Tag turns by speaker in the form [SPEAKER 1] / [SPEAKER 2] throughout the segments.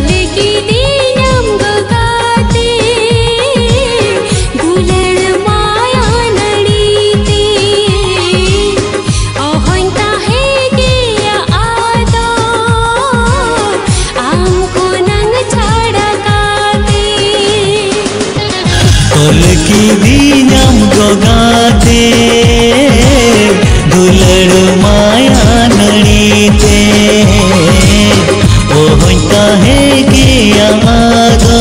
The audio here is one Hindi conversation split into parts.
[SPEAKER 1] की भी नाम गोगाते दुलड़ माया नड़ीते ओ होता है कि आदो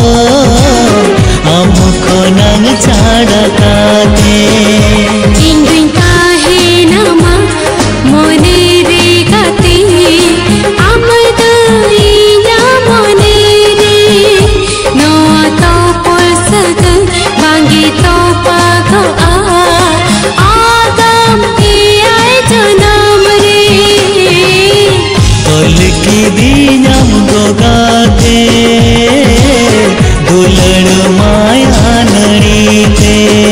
[SPEAKER 1] हमको नंग छाड़ा काते
[SPEAKER 2] इंद्रिता है नमा मोने रे गाते आमद इया मोने रे नो तो पोलसग बांगे तो पागो आगम के आए जन्म रे
[SPEAKER 1] तोल की भी नाम गोगाते दुलड़ माया नड़ीते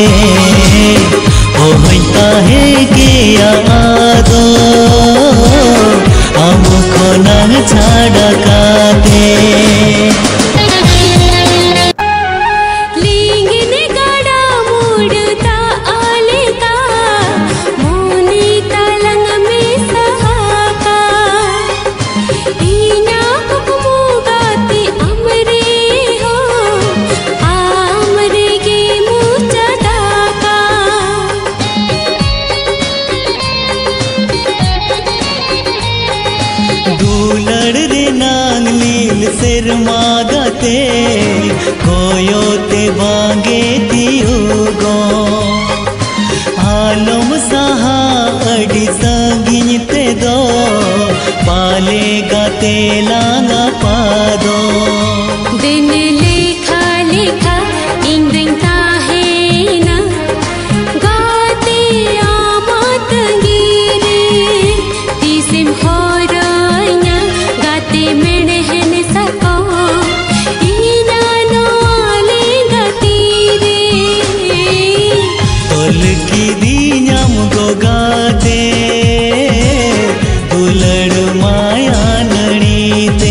[SPEAKER 1] ओ होता है कि आदो हमको नंग छाड़ा काते दुलड़ रे नांग लील सिर मागते खोयो ते बांगे दियो आलम सहा अड़ी संगिन ते दो पाले गाते लांगा पादो
[SPEAKER 2] दिन लेखा लेखा इंद्रिता है ना गाते आमत गिरे तीसिम होरanya गाते मेड़हन सको इना नोले गाती रे
[SPEAKER 1] तोल की दी नाम गोगाते दुलड़ माया नड़ीते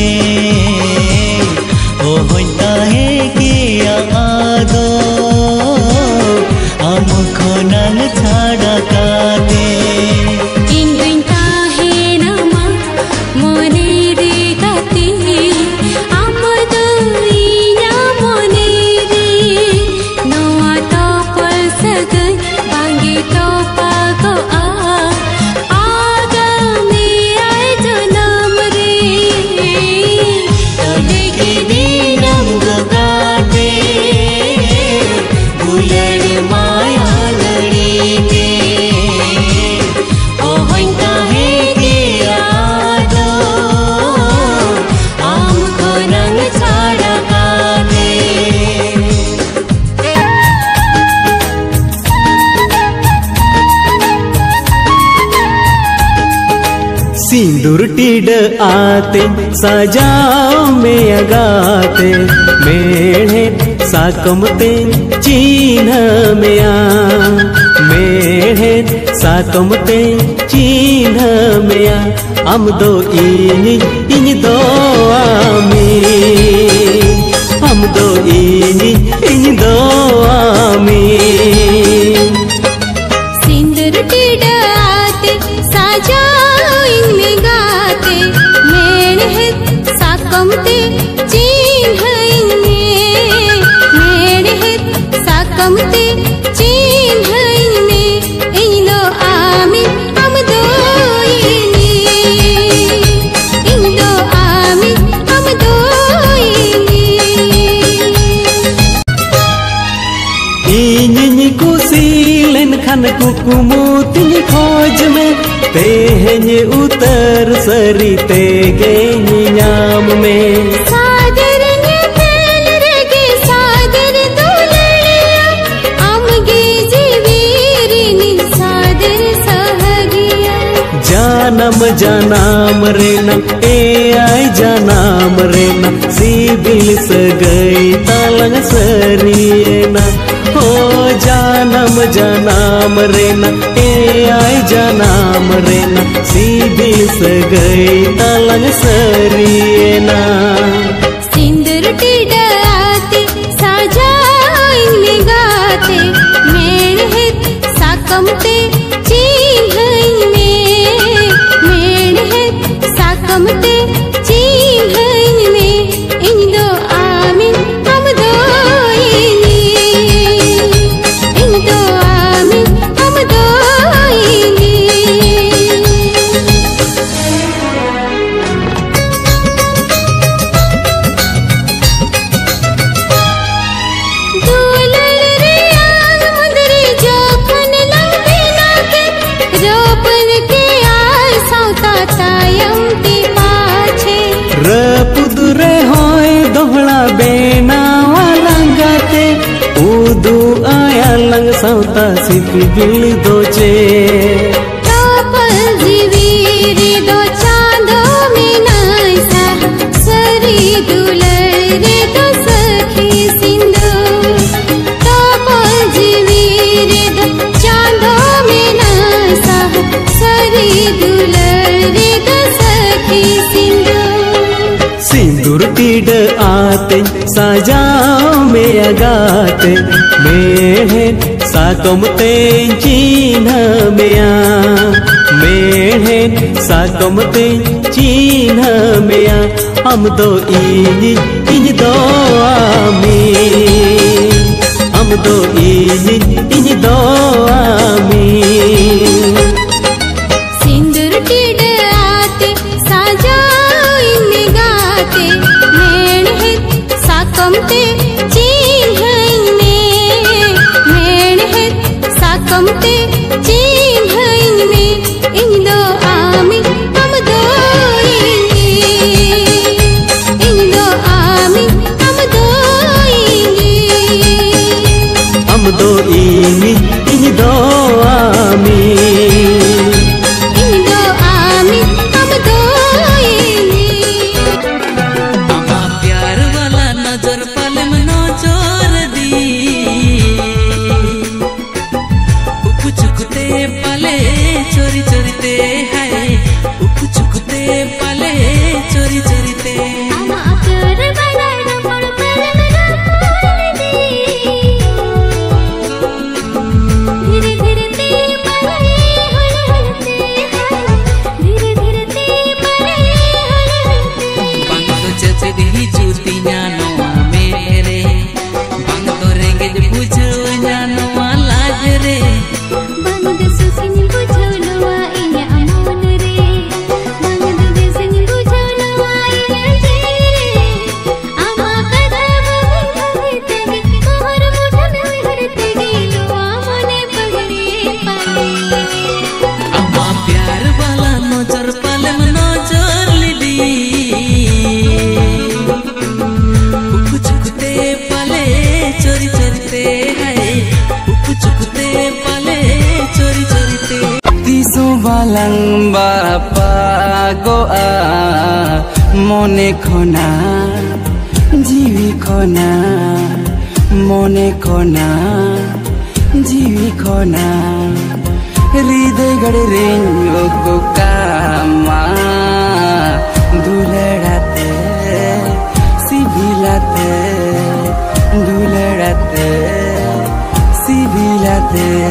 [SPEAKER 1] ओ होता है कि आदो हमको नंग छाड़ा काते
[SPEAKER 2] इंद्रिता है नमा मोने रे गाते आमद इया मोने रे नोआ तो पोलसग बांगे तो पागो आगमे आए जन्म रे
[SPEAKER 1] तोल की भी नाम गोगाते दुलड़ माया नड़ीते ओ होता है कि आदो हमको नंग छाड़ा काते
[SPEAKER 3] सिंदूर टीड आते सजाओ में अगाते मेढ़े साकमते चिन्ह में मेढ़े साकमते चिन्ह में हम दो इन दो आमी हम दो इन दो आमी
[SPEAKER 2] सिंदूर टीड आते साजाओ इनमें गाते मेरे साकमते चिन्ह इनमें मेरे साकमते चिन्ह इनमें इनो आमी हम दो इनो आमी हम दो
[SPEAKER 3] इन्हीं कुसी लेन खान कुकुमु तिनी खोज में तेहन उतर सरी ते गई नाम में
[SPEAKER 2] सादर ने तेल रेगे सादर दुलड़िया आमगे जीवीरिनी सादर सहगिया
[SPEAKER 3] जानम जनाम रेना ए आई जनाम रेना सिबिल सगई तलंग सरियना हो जानम जनाम रेना ए आई जनाम रेना सिबिल सगई तलंग सरियना। सावता सिपिबिल दोचे
[SPEAKER 2] टोपल जीवीरी दो चांदो में नाइसा सरी दुलरे दो सखी सिंधु टोपल जीवीरी दो चांदो में नाइसा सरी दुलरे दो सखी सिंधु
[SPEAKER 3] सिंदूर तीड आते साजाओ में अगाते मेहन साकमते चिन्ह मेया मेहन साकमते चिन्ह मेया हम दो इन दो आमी हम दो इन दो आमी
[SPEAKER 2] सिंदूर टीड आते साजाओ इन गाते मेहन साकमते चिन्ह साकमते चिन्ह में इन दो आमी हम दो इन दो आमी हम दो
[SPEAKER 3] इन दो आमी
[SPEAKER 2] इन दो आमी हम दो
[SPEAKER 1] अमा प्यार वाला नजर पल में नजर दी चुकते पले चोरी चोरीते है चुकते पले चोरी चोरीते
[SPEAKER 2] अमा प्यार वाला नजर पल में नजर दी धीरे धीरे ते पले हल हलते हैं धीरे धीरे ते पले हल हलते
[SPEAKER 1] बंग तो चचे दी चूती जानो मेरे बंग तो रेंगे बुझो जानो लाज रे
[SPEAKER 2] बंग सुसिन बुझलवा इने अमोन रे बंग सुसिन बुझलवा इने जे आमा कदम भगते तोहर मुठन हरते गेलवा मने पगड़ी पाए
[SPEAKER 1] अमा प्यार वाला नजर पल में नजर ली चुकते पले चोरी चोरीते है चुकते पले चोरी चोरीते
[SPEAKER 4] तिसो बाlang बापा गोआ मने खना जीवी खना मने खना जीवी खना हृदय गड़ रेंगो को कामा दुलड़ाते सिभिलाते दुलड़ाते सिभिलाते